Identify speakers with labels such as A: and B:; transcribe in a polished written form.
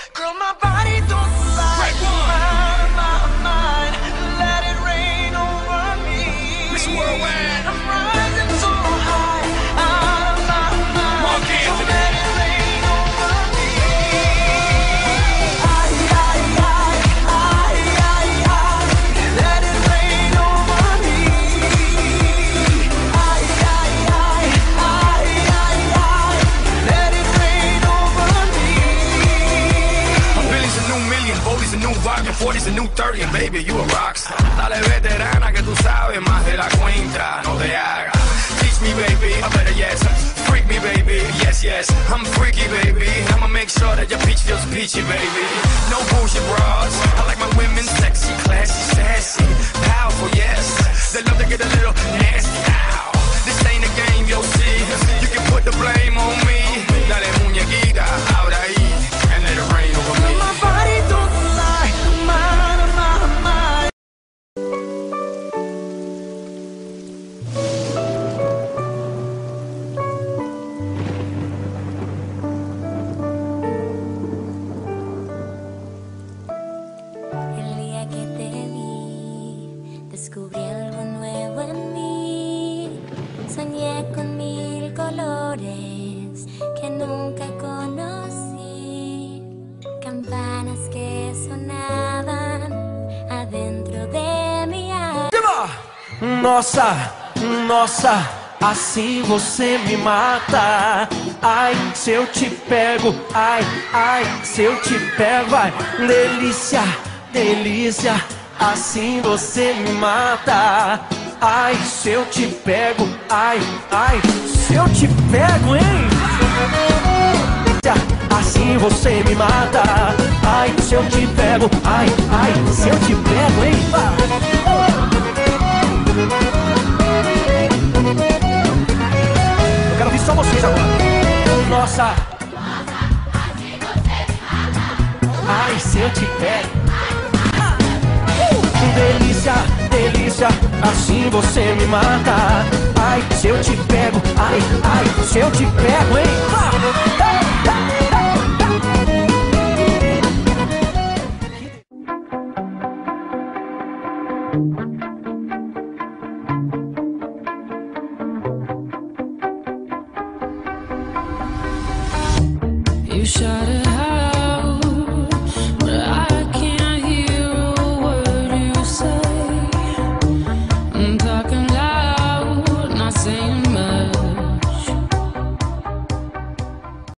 A: Girl, my body don't lie. My mind, let it rain over me.
B: Miss Worldwide.
A: I'm rising so high, out of my mind.
B: Mark Anthony.
A: So let it rain over me. Let it rain over me. Let it rain over me.
B: A billion's a new million, 40's a new rock, and 40's a new 30, and baby, you a rockstar. Dale veterana que tú sabes más de la cuenta, no te hagas. Teach me, baby, I better yes. Freak me, baby, yes, yes. I'm freaky, baby. I'ma make sure that your peach feels peachy, baby. No bullshit bras. I like my women sexy, classy, sassy, powerful, yes. They love to get a little nasty. Ow. This ain't a game, you'll see. You can put the blame on me. Dale muñequita, ahora ahí, and let it rain over me.
A: My body don't lie, my mind.
C: El día que te vi, descubrí algo nuevo en mí. Soñé con 1000 colores que nunca conocí. Campanas que sonaban adentro de mi alma.
D: Nossa, nossa, assim você me mata. Ai, se eu te pego, ai, ai, se eu te pego, ai, delícia, delícia, assim você me mata. Ai, se eu te pego, ai, ai, se eu te pego, hein? Assim você me mata. Ai, se eu te pego, ai, ai, se eu te pego, hein? Eu quero ouvir só vocês agora. Nossa, ai, se eu te pego. Delícia, delícia, assim você me mata. Ai, se eu te pego, ai, ai, se eu te pego, hein?
E: You shot it